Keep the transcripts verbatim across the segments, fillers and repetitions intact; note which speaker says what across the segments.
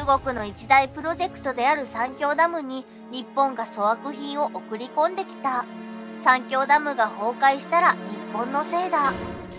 Speaker 1: 中国の一大プロジェクトである三峡ダムに日本が粗悪品を送り込んできた。三峡ダムが崩壊したら日本のせいだ。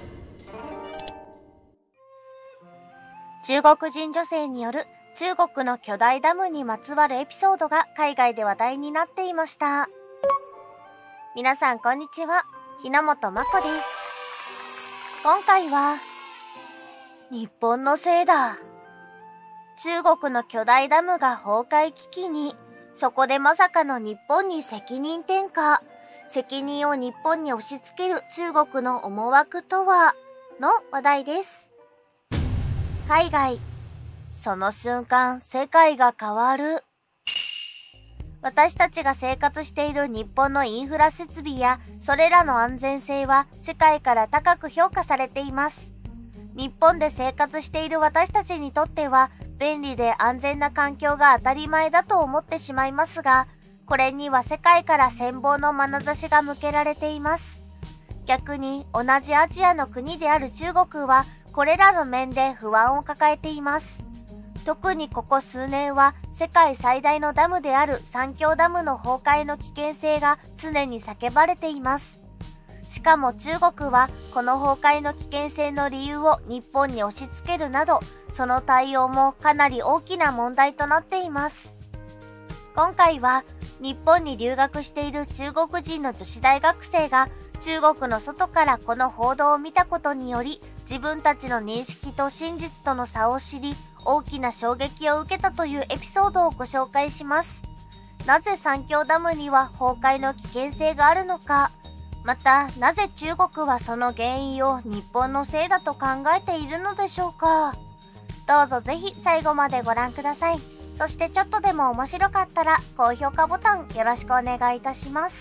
Speaker 1: 中国人女性による中国の巨大ダムにまつわるエピソードが海外で話題になっていました。皆さんこんにちは、ひなもとまこです。今回は、日本のせいだ。中国の巨大ダムが崩壊危機に、そこでまさかの日本に責任転嫁、責任を日本に押し付ける中国の思惑とは、の話題です。海外、その瞬間世界が変わる。私たちが生活している日本のインフラ設備やそれらの安全性は世界から高く評価されています。日本で生活している私たちにとっては便利で安全な環境が当たり前だと思ってしまいますが、これには世界から羨望の眼差しが向けられています。逆に同じアジアの国である中国はこれらの面で不安を抱えています。特にここ数年は世界最大のダムである三峡ダムの崩壊の危険性が常に叫ばれています。しかも中国はこの崩壊の危険性の理由を日本に押し付けるなど、その対応もかなり大きな問題となっています。今回は日本に留学している中国人の女子大学生が中国の外からこの報道を見たことにより、自分たちの認識と真実との差を知り、大きな衝撃を受けたというエピソードをご紹介します。なぜ三峡ダムには崩壊の危険性があるのか、またなぜ中国はその原因を日本のせいだと考えているのでしょうか。どうぞぜひ最後までご覧ください。そしてちょっとでも面白かったら高評価ボタンよろしくお願いいたします。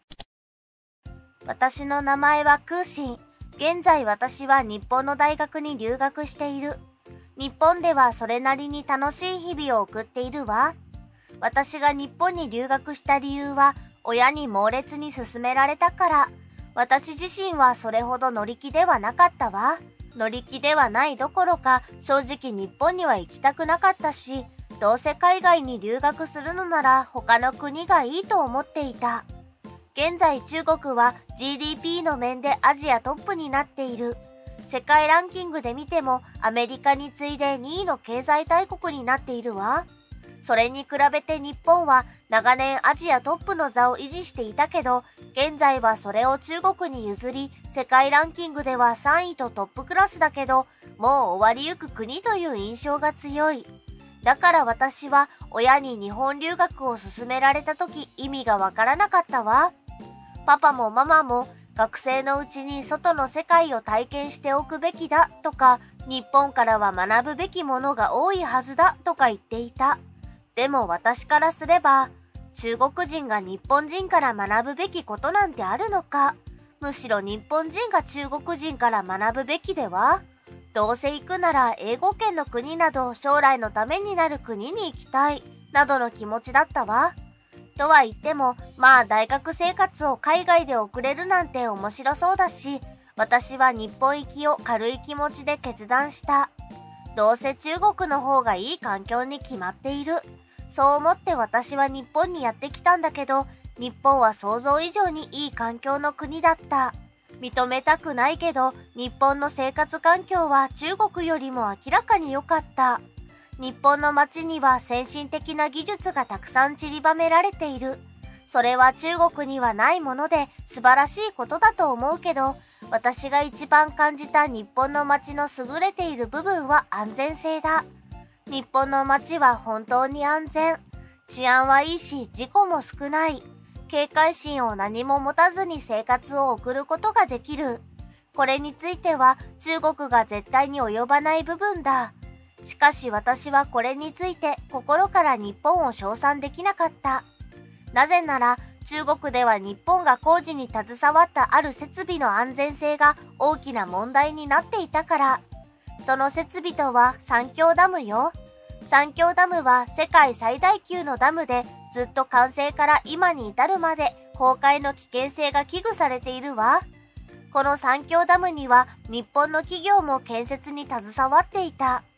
Speaker 1: 私の名前は空心。現在私は日本の大学に留学している。日本ではそれなりに楽しい日々を送っているわ。私が日本に留学した理由は親に猛烈に勧められたから。私自身はそれほど乗り気ではなかったわ。乗り気ではないどころか正直日本には行きたくなかったし、どうせ海外に留学するのなら他の国がいいと思っていた。現在中国は ジーディーピー の面でアジアトップになっている。世界ランキングで見てもアメリカに次いでにいの経済大国になっているわ。それに比べて日本は長年アジアトップの座を維持していたけど、現在はそれを中国に譲り、世界ランキングではさんいとトップクラスだけど、もう終わりゆく国という印象が強い。だから私は親に日本留学を勧められた時意味がわからなかったわ。パパもママも学生のうちに外の世界を体験しておくべきだとか、日本からは学ぶべきものが多いはずだとか言っていた。でも私からすれば、中国人が日本人から学ぶべきことなんてあるのか。むしろ日本人が中国人から学ぶべきでは。どうせ行くなら英語圏の国など将来のためになる国に行きたい、などの気持ちだったわ。とは言っても、まあ大学生活を海外で送れるなんて面白そうだし、私は日本行きを軽い気持ちで決断した。どうせ中国の方がいい環境に決まっている。そう思って私は日本にやってきたんだけど、日本は想像以上にいい環境の国だった。認めたくないけど、日本の生活環境は中国よりも明らかに良かった。日本の街には先進的な技術がたくさん散りばめられている。それは中国にはないもので素晴らしいことだと思うけど、私が一番感じた日本の街の優れている部分は安全性だ。日本の街は本当に安全。治安はいいし事故も少ない。警戒心を何も持たずに生活を送ることができる。これについては中国が絶対に及ばない部分だ。しかし私はこれについて心から日本を称賛できなかった。なぜなら中国では日本が工事に携わったある設備の安全性が大きな問題になっていたから。その設備とは三峡ダムよ。三峡ダムは世界最大級のダムで、ずっと完成から今に至るまで崩壊の危険性が危惧されているわ。この三峡ダムには日本の企業も建設に携わっていた。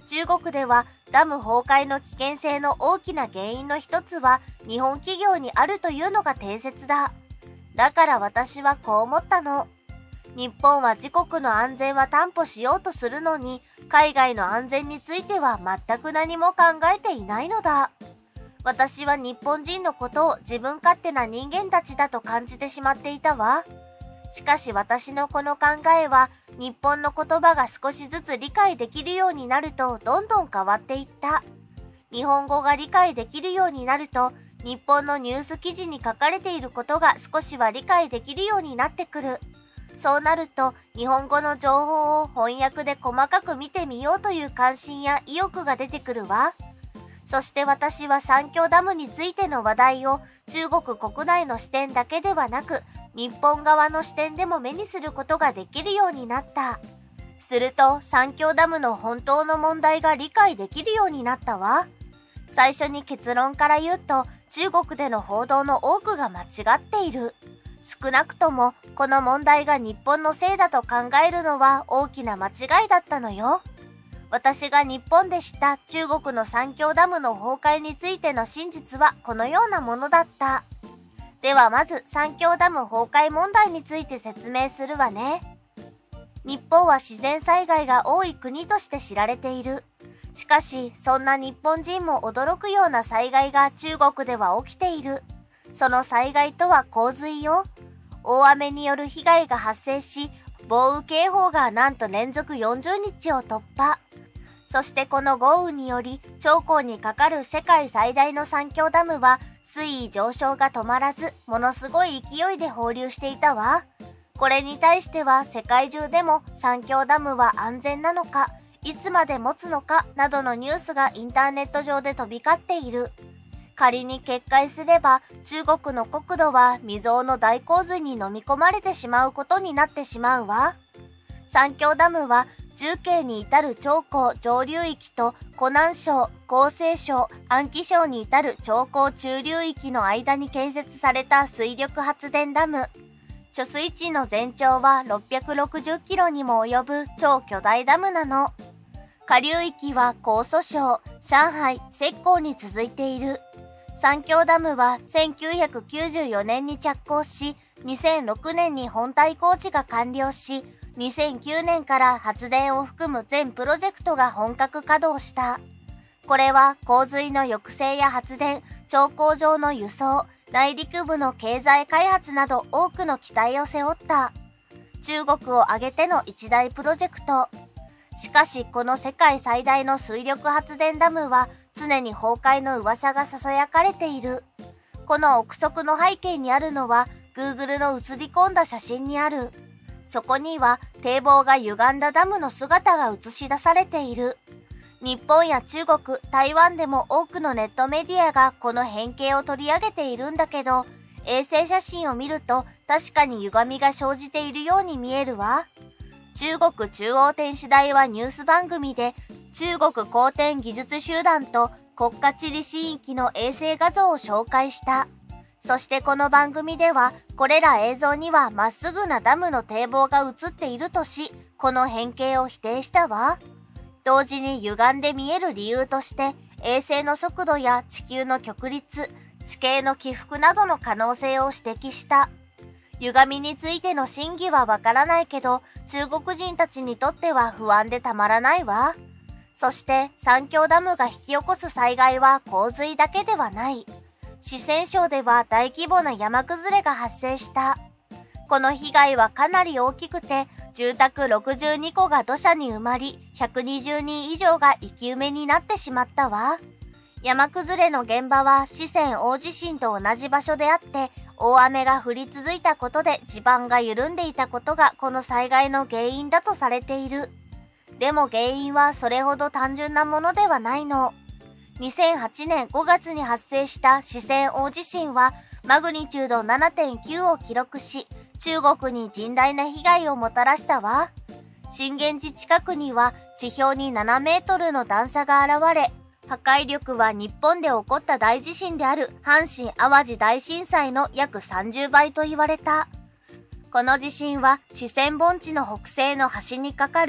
Speaker 1: 中国ではダム崩壊の危険性の大きな原因の一つは日本企業にあるというのが定説だ。だから私はこう思ったの。日本は自国の安全は担保しようとするのに、海外の安全については全く何も考えていないのだ。私は日本人のことを自分勝手な人間たちだと感じてしまっていたわ。しかし私のこの考えは、日本の言葉が少しずつ理解できるようになるとどんどん変わっていった。日本語が理解できるようになると、日本のニュース記事に書かれていることが少しは理解できるようになってくる。そうなると、日本語の情報を翻訳で細かく見てみようという関心や意欲が出てくるわ。そして私は三峡ダムについての話題を中国国内の視点だけではなく、日本側の視点でも目にすることができるようになった。すると、三峡ダムの本当の問題が理解できるようになったわ。最初に結論から言うと、中国での報道の多くが間違っている。少なくとも、この問題が日本のせいだと考えるのは大きな間違いだったのよ。私が日本で知った中国の三峡ダムの崩壊についての真実はこのようなものだった。ではまず三峡ダム崩壊問題について説明するわね。日本は自然災害が多い国として知られている。しかし、そんな日本人も驚くような災害が中国では起きている。その災害とは洪水よ。大雨による被害が発生し、豪雨警報がなんと連続よんじゅうにちを突破。そしてこの豪雨により、長江に架かる世界最大の三峡ダムは、水位上昇が止まらず、ものすごい勢いで放流していたわ。これに対しては世界中でも三峡ダムは安全なのか、いつまで持つのかなどのニュースがインターネット上で飛び交っている。仮に決壊すれば、中国の国土は未曾有の大洪水に飲み込まれてしまうことになってしまうわ。三峡ダムは、重慶に至る長江上流域と湖南省、江西省、安徽省に至る長江中流域の間に建設された水力発電ダム。貯水池の全長はろっぴゃくろくじゅっキロにも及ぶ超巨大ダムなの。下流域は江蘇省、上海、浙江に続いている。三峡ダムはせんきゅうひゃくきゅうじゅうよねんに着工し、にせんろくねんに本体工事が完了し、にせんきゅうねんから発電を含む全プロジェクトが本格稼働した。これは洪水の抑制や発電、長江上の輸送、内陸部の経済開発など多くの期待を背負った。中国を挙げての一大プロジェクト。しかしこの世界最大の水力発電ダムは常に崩壊の噂が囁かれている。この憶測の背景にあるのは Google の写り込んだ写真にある。そこには堤防が歪んだダムの姿が映し出されている。日本や中国、台湾でも多くのネットメディアがこの変形を取り上げているんだけど、衛星写真を見ると確かに歪みが生じているように見えるわ。中国中央電子台はニュース番組で中国航天技術集団と国家地理震域の衛星画像を紹介した。そしてこの番組では、これら映像にはまっすぐなダムの堤防が映っているとし、この変形を否定したわ。同時に歪んで見える理由として、衛星の速度や地球の極率、地形の起伏などの可能性を指摘した。歪みについての真偽はわからないけど、中国人たちにとっては不安でたまらないわ。そして三峡ダムが引き起こす災害は洪水だけではない。四川省では大規模な山崩れが発生した。この被害はかなり大きくて、住宅ろくじゅうにこが土砂に埋まり、ひゃくにじゅうにん以上が生き埋めになってしまったわ。山崩れの現場は四川大地震と同じ場所であって、大雨が降り続いたことで地盤が緩んでいたことがこの災害の原因だとされている。でも原因はそれほど単純なものではないの。にせんはちねんごがつに発生した四川大地震はマグニチュード ななてんきゅう を記録し、中国に甚大な被害をもたらしたわ。震源地近くには地表にななメートルの段差が現れ、破壊力は日本で起こった大地震である阪神・淡路大震災の約さんじゅうばいと言われた。この地震は四川盆地の北西の端にかかる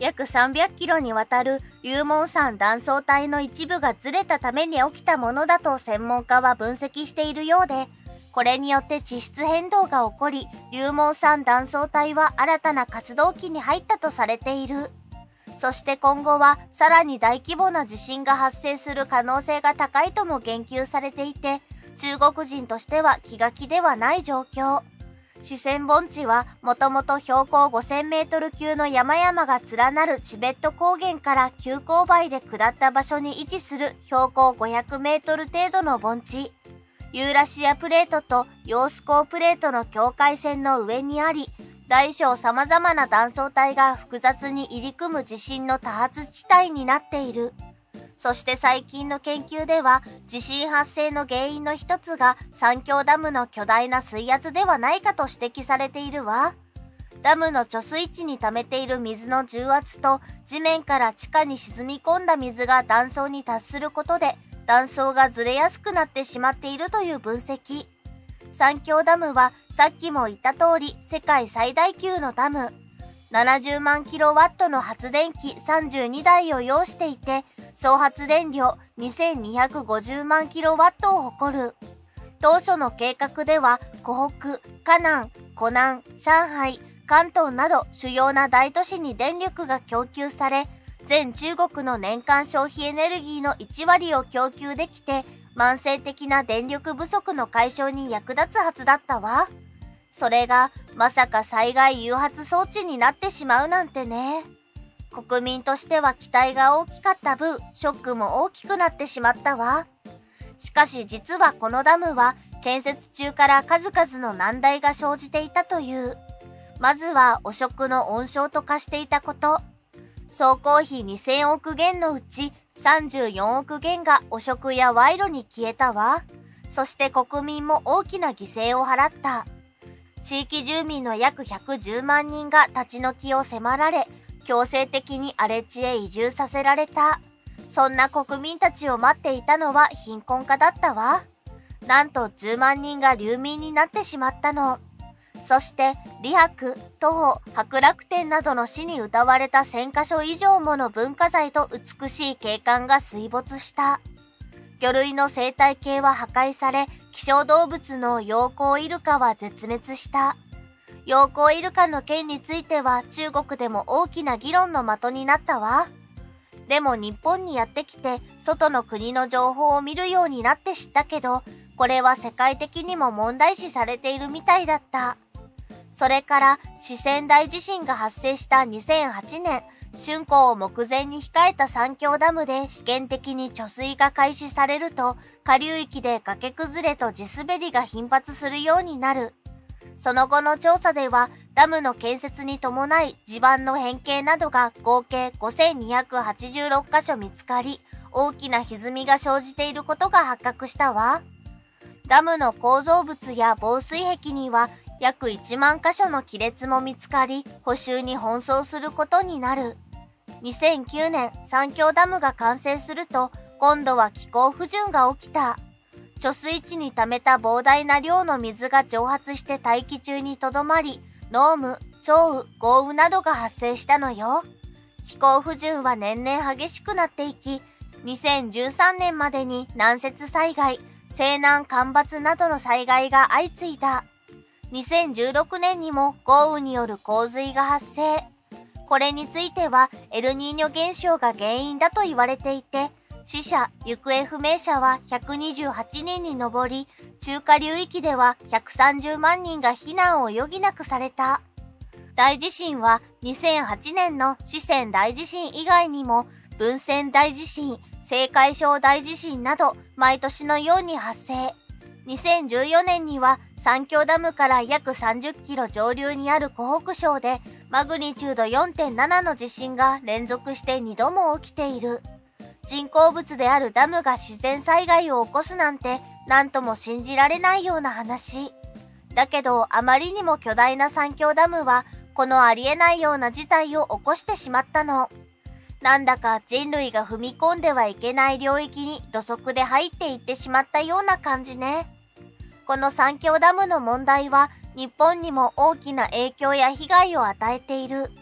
Speaker 1: 約さんびゃくキロにわたる龍門山断層帯の一部がずれたために起きたものだと専門家は分析しているようで、これによって地質変動が起こり、龍門山断層帯は新たな活動期に入ったとされている。そして今後はさらに大規模な地震が発生する可能性が高いとも言及されていて、中国人としては気が気ではない状況。四川盆地はもともと標高ごせんメートル級の山々が連なるチベット高原から急勾配で下った場所に位置する標高ごひゃくメートル程度の盆地。ユーラシアプレートとヨースコープレートの境界線の上にあり、大小様々な断層帯が複雑に入り組む地震の多発地帯になっている。そして最近の研究では、地震発生の原因の一つが三峡ダムの巨大な水圧ではないかと指摘されているわ。ダムの貯水池に溜めている水の重圧と地面から地下に沈み込んだ水が断層に達することで、断層がずれやすくなってしまっているという分析。三峡ダムはさっきも言った通り世界最大級のダム。ななじゅうまんキロワットの発電機さんじゅうにだいを要していて、総発電量にせんにひゃくごじゅうまんキロワットを誇る。当初の計画では湖北、河南、湖南、上海、広東など主要な大都市に電力が供給され、全中国の年間消費エネルギーのいちわりを供給できて、慢性的な電力不足の解消に役立つはずだったわ。それがまさか災害誘発装置になってしまうなんてね。国民としては期待が大きかった分、ショックも大きくなってしまったわ。しかし実はこのダムは建設中から数々の難題が生じていたという。まずは汚職の温床と化していたこと。総工費にせんおくげんのうちさんじゅうよんおくげんが汚職や賄賂に消えたわ。そして国民も大きな犠牲を払った。地域住民の約ひゃくじゅうまんにんが立ち退きを迫られ、強制的に荒れ地へ移住させられた。そんな国民たちを待っていたのは貧困化だったわ。なんとじゅうまんにんが流民になってしまったの。そして、李白、徒歩、博楽天などの詩に歌われたせんかしょ以上もの文化財と美しい景観が水没した。魚類の生態系は破壊され、希少動物のヨウコウイルカは絶滅した。ヨウコウイルカの件については中国でも大きな議論の的になったわ。でも日本にやってきて、外の国の情報を見るようになって知ったけど、これは世界的にも問題視されているみたいだった。それから四川大地震が発生したにせんはちねん、竣工を目前に控えた三峡ダムで試験的に貯水が開始されると、下流域で崖崩れと地滑りが頻発するようになる。その後の調査では、ダムの建設に伴い地盤の変形などが合計ごせんにひゃくはちじゅうろっかしょ見つかり、大きな歪みが生じていることが発覚したわ。ダムの構造物や防水壁には、約いちまんかしょの亀裂も見つかり、補修に奔走することになる。にせんきゅうねん、三峡ダムが完成すると、今度は気候不順が起きた。貯水池に溜めた膨大な量の水が蒸発して大気中にとどまり、濃霧、潮雨、豪雨などが発生したのよ。気候不順は年々激しくなっていき、にせんじゅうさんねんまでに南雪災害、西南干ばつなどの災害が相次いだ。にせんじゅうろくねんにも豪雨による洪水が発生。これについてはエルニーニョ現象が原因だと言われていて、死者・行方不明者はひゃくにじゅうはちにんに上り、中下流域ではひゃくさんじゅうまんにんが避難を余儀なくされた。大地震はにせんはちねんの四川大地震以外にも、文川大地震、青海省大地震など毎年のように発生。にせんじゅうよねんには三峡ダムから約さんじゅっキロ上流にある湖北省でマグニチュード よんてんなな の地震が連続してにども起きている。人工物であるダムが自然災害を起こすなんて何とも信じられないような話。だけどあまりにも巨大な三峡ダムはこのありえないような事態を起こしてしまったの。なんだか人類が踏み込んではいけない領域に土足で入っていってしまったような感じね。この三峡ダムの問題は日本にも大きな影響や被害を与えている。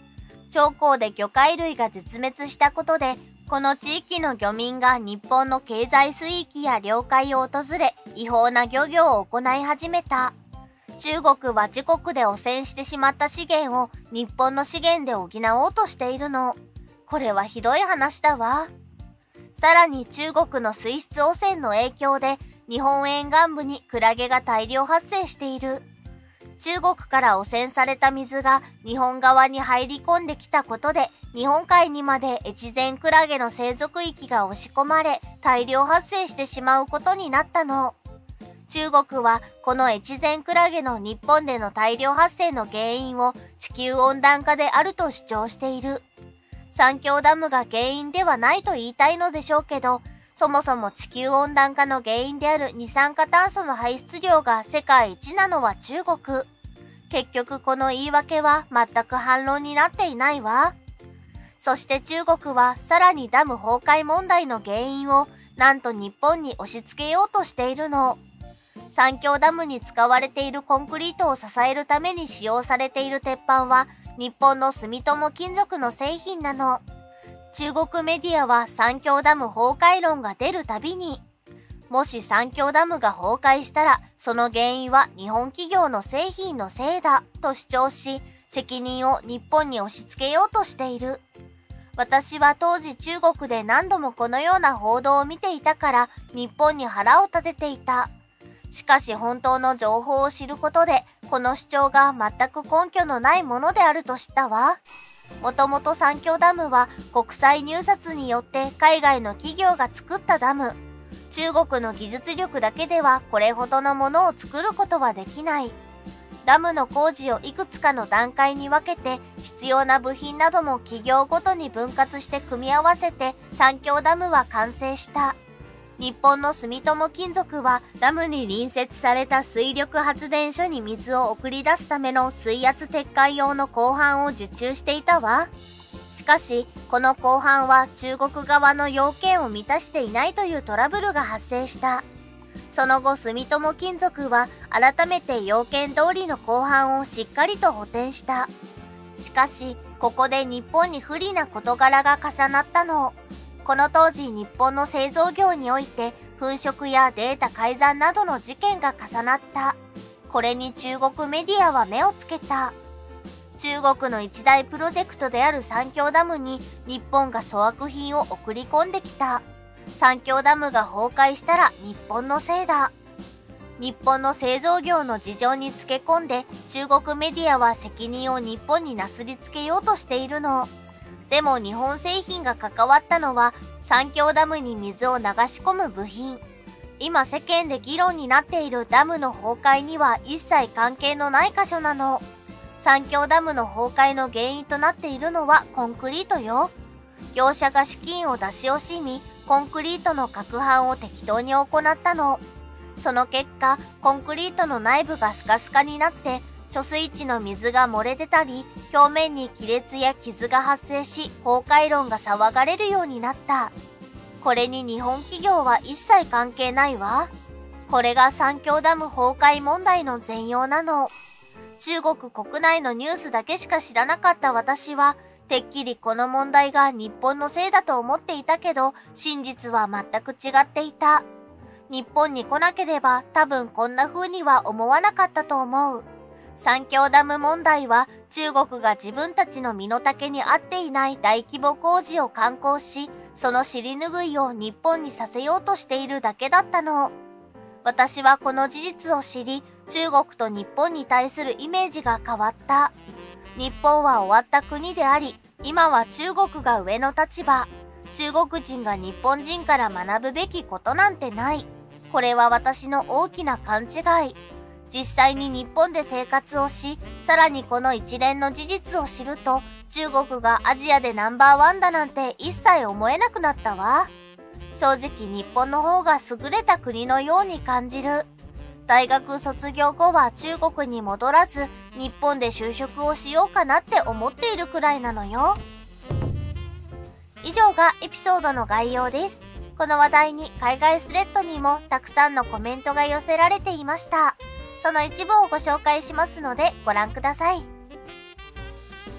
Speaker 1: 長江で魚介類が絶滅したことで、この地域の漁民が日本の経済水域や領海を訪れ、違法な漁業を行い始めた。中国は自国で汚染してしまった資源を日本の資源で補おうとしているの。これはひどい話だわ。さらに中国の水質汚染の影響で日本沿岸部にクラゲが大量発生している。中国から汚染された水が日本側に入り込んできたことで日本海にまで越前クラゲの生息域が押し込まれ大量発生してしまうことになったの。中国はこの越前クラゲの日本での大量発生の原因を地球温暖化であると主張している。三峡ダムが原因ではないと言いたいのでしょうけど、そもそも地球温暖化の原因である二酸化炭素の排出量が世界一なのは中国。結局この言い訳は全く反論になっていないわ。そして中国はさらにダム崩壊問題の原因をなんと日本に押し付けようとしているの。三峡ダムに使われているコンクリートを支えるために使用されている鉄板は日本の住友金属の製品なの。中国メディアは三峡ダム崩壊論が出るたびに、もし三峡ダムが崩壊したらその原因は日本企業の製品のせいだと主張し、責任を日本に押し付けようとしている。私は当時中国で何度もこのような報道を見ていたから日本に腹を立てていた。しかし本当の情報を知ることでこの主張が全く根拠のないものであると知ったわ。もともと三峡ダムは国際入札によって海外の企業が作ったダム。中国の技術力だけではこれほどのものを作ることはできない。ダムの工事をいくつかの段階に分けて必要な部品なども企業ごとに分割して組み合わせて三峡ダムは完成した。日本の住友金属はダムに隣接された水力発電所に水を送り出すための水圧撤回用の鋼板を受注していたわ。しかし、この鋼板は中国側の要件を満たしていないというトラブルが発生した。その後、住友金属は改めて要件通りの鋼板をしっかりと補填した。しかし、ここで日本に不利な事柄が重なったの。この当時日本の製造業において粉飾やデータ改ざんなどの事件が重なった。これに中国メディアは目をつけた。中国の一大プロジェクトである三峡ダムに日本が粗悪品を送り込んできた。三峡ダムが崩壊したら日本のせいだ。日本の製造業の事情につけ込んで中国メディアは責任を日本になすりつけようとしているの。でも日本製品が関わったのは三峡ダムに水を流し込む部品。今世間で議論になっているダムの崩壊には一切関係のない箇所なの。三峡ダムの崩壊の原因となっているのはコンクリートよ。業者が資金を出し惜しみ、コンクリートの攪拌を適当に行ったの。その結果、コンクリートの内部がスカスカになって、貯水池の水が漏れ出たり、表面に亀裂や傷が発生し、崩壊論が騒がれるようになった。これに日本企業は一切関係ないわ。これが三峡ダム崩壊問題の全容なの。中国国内のニュースだけしか知らなかった私は、てっきりこの問題が日本のせいだと思っていたけど、真実は全く違っていた。日本に来なければ多分こんな風には思わなかったと思う。三峡ダム問題は中国が自分たちの身の丈に合っていない大規模工事を敢行し、その尻拭いを日本にさせようとしているだけだったの。私はこの事実を知り、中国と日本に対するイメージが変わった。日本は終わった国であり、今は中国が上の立場。中国人が日本人から学ぶべきことなんてない。これは私の大きな勘違い。実際に日本で生活をし、さらにこの一連の事実を知ると、中国がアジアでナンバーワンだなんて一切思えなくなったわ。正直日本の方が優れた国のように感じる。大学卒業後は中国に戻らず、日本で就職をしようかなって思っているくらいなのよ。以上がエピソードの概要です。この話題に海外スレッドにもたくさんのコメントが寄せられていました。その一部をご紹介しますのでご覧ください。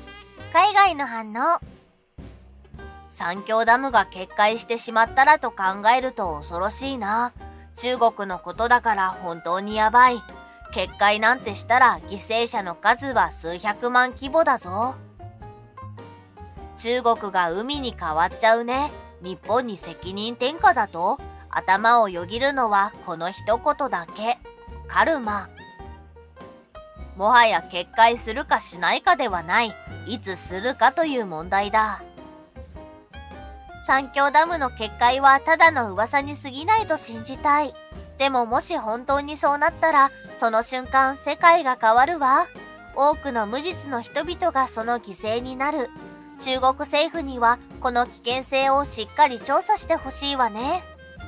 Speaker 1: 海外の反応。三峡ダムが決壊してしまったらと考えると恐ろしいな。中国のことだから本当にやばい。決壊なんてしたら犠牲者の数は数百万規模だぞ。中国が海に変わっちゃうね。日本に責任転嫁だと？頭をよぎるのはこの一言だけ。カルマ。もはや決壊するかしないかではない。いつするかという問題だ。三峡ダムの決壊はただの噂に過ぎないと信じたい。でももし本当にそうなったら、その瞬間世界が変わるわ。多くの無実の人々がその犠牲になる。中国政府にはこの危険性をしっかり調査してほしいわね。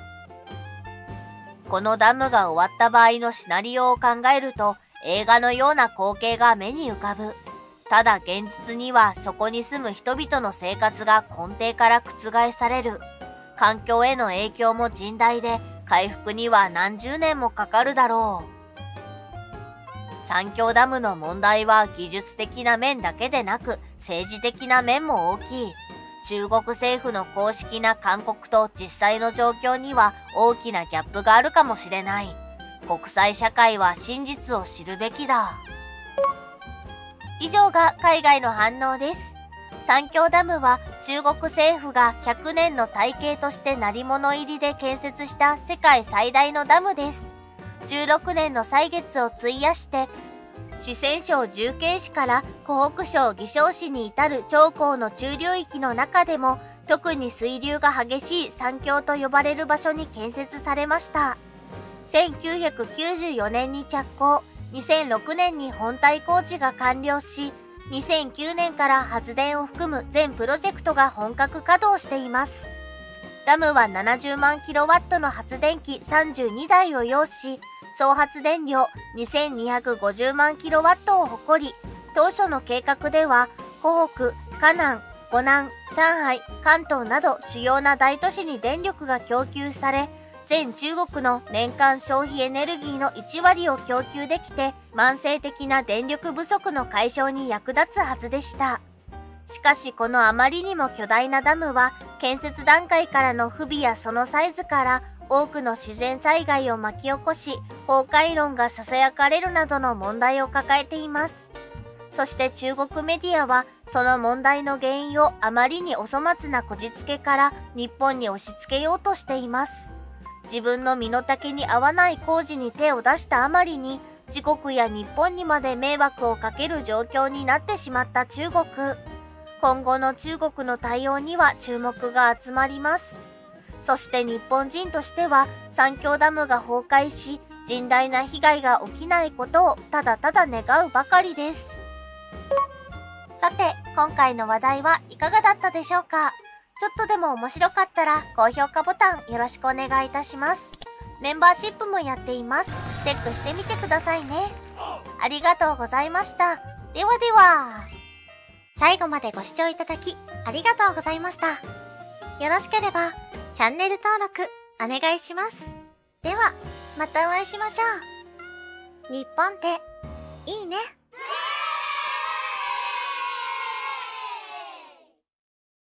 Speaker 1: このダムが終わった場合のシナリオを考えると、映画のような光景が目に浮かぶ。ただ現実にはそこに住む人々の生活が根底から覆される。環境への影響も甚大で、回復には何十年もかかるだろう。三峡ダムの問題は技術的な面だけでなく、政治的な面も大きい。中国政府の公式な勧告と実際の状況には大きなギャップがあるかもしれない。国際社会は真実を知るべきだ。以上が海外の反応です。三峡ダムは中国政府がひゃくねんの大計として鳴り物入りで建設した世界最大のダムです。じゅうろくねんの歳月を費やして、四川省重慶市から湖北省宜昌市に至る長江の中流域の中でも、特に水流が激しい三峡と呼ばれる場所に建設されました。せんきゅうひゃくきゅうじゅうよねんに着工、にせんろくねんに本体工事が完了し、にせんきゅうねんから発電を含む全プロジェクトが本格稼働しています。ダムはななじゅうまんキロワットの発電機さんじゅうにだいを擁し、総発電量にせんにひゃくごじゅうまんキロワットを誇り、当初の計画では、湖北、河南、湖南、上海、関東など主要な大都市に電力が供給され、全中国の年間消費エネルギーのいちわりを供給できて、慢性的な電力不足の解消に役立つはずでした。しかしこのあまりにも巨大なダムは、建設段階からの不備やそのサイズから、多くの自然災害を巻き起こし、崩壊論が囁かれるなどの問題を抱えています。そして中国メディアは、その問題の原因をあまりにお粗末なこじつけから日本に押し付けようとしています。自分の身の丈に合わない工事に手を出したあまりに、自国や日本にまで迷惑をかける状況になってしまった中国。今後の中国の対応には注目が集まります。そして日本人としては、三峡ダムが崩壊し、甚大な被害が起きないことをただただ願うばかりです。さて、今回の話題はいかがだったでしょうか？ちょっとでも面白かったら高評価ボタンよろしくお願いいたします。メンバーシップもやっています。チェックしてみてくださいね。ありがとうございました。ではでは。最後までご視聴いただきありがとうございました。よろしければチャンネル登録お願いします。では、またお会いしましょう。日本っていいね。